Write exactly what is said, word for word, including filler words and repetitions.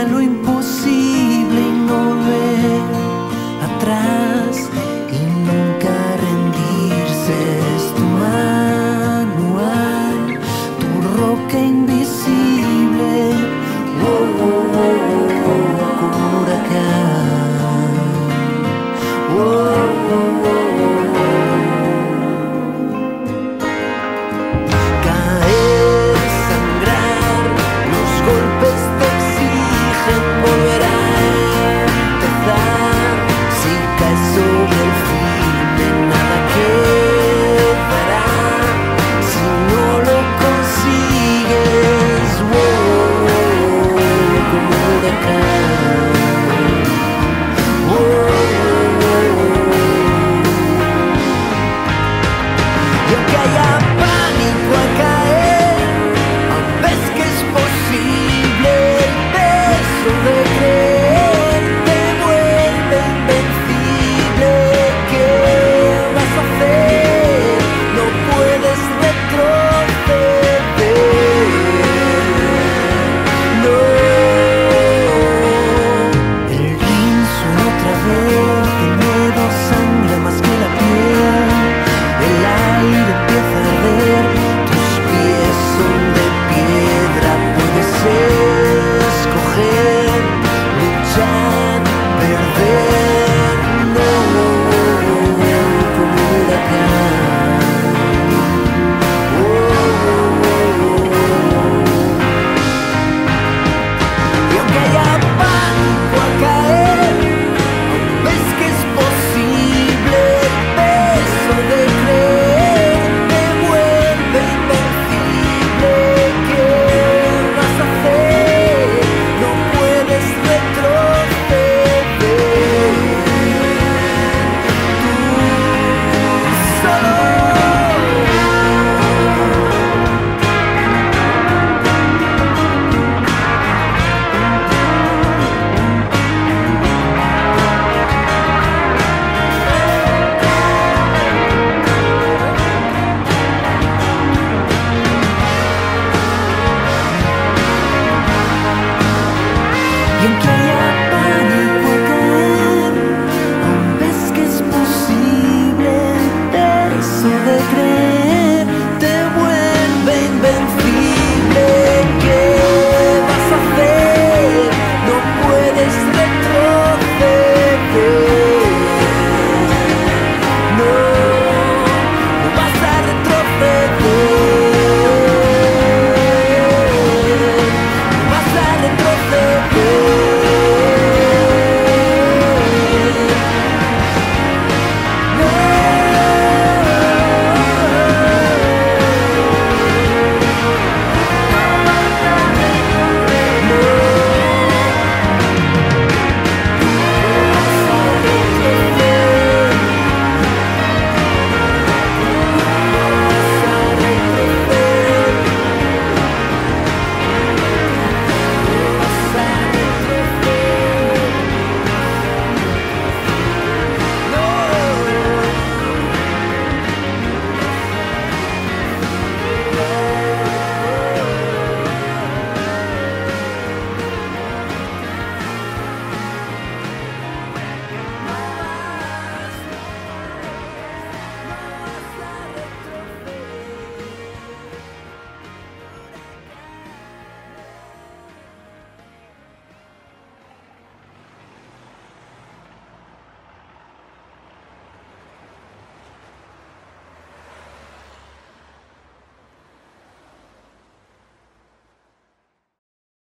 haga lo imposible y no ver atrás y nunca rendirse. Es tu manual, tu roca invisible, oh, oh, oh, oh, como un huracán, oh, oh, oh, oh. Volver a empezar. Si caes sobre el fin, de nada quedará. Si no lo consigues, oh, oh, oh, como un huracán, oh, oh, oh. Y aunque haya pánico a caer, ves que es posible. De creer te vuelve invencible. ¿Qué vas a hacer? No puedes retroceder. No. El ring suena otra vez. El miedo sangra más que la piel. El aire empieza a arder. Tus pies son de piedra. Puede ser escoger. Perder, no, como un huracán, oh, oh, oh. Y aunque haya pánico a caer, ves que es posible. El peso de creer te vuelve invencible. ¿Qué vas a hacer? No puedes retroceder. Y aunque